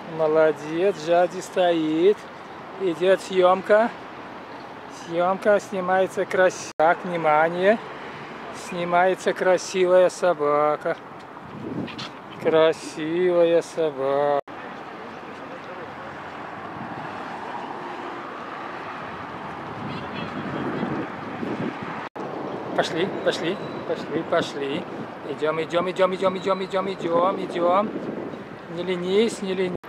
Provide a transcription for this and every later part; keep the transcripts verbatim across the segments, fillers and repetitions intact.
Молодец, Жади стоит. Идет съемка. Съемка, снимается красиво. Так, внимание. Снимается красивая собака. Красивая собака. Пошли, пошли, пошли, пошли. Идем, идем, идем, идем, идем, идем, идем, идем. Не ленись, не ленись.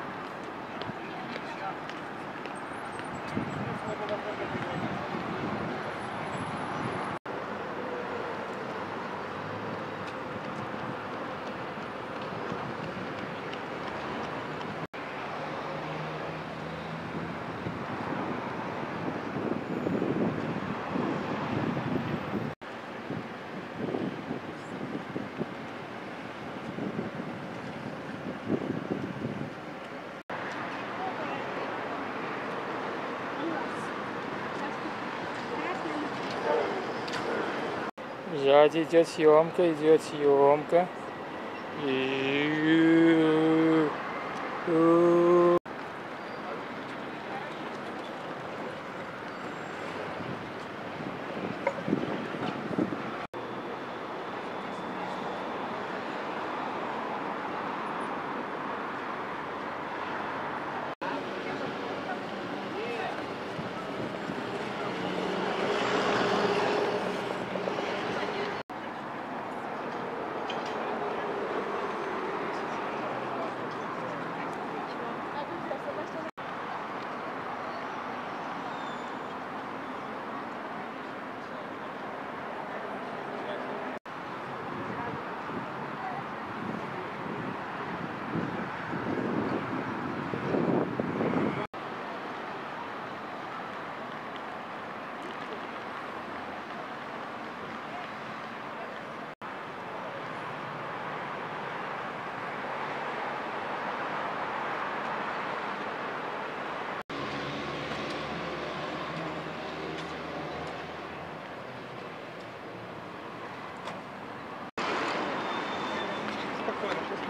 Сзади идет съемка, идет съемка. И... Спокойно.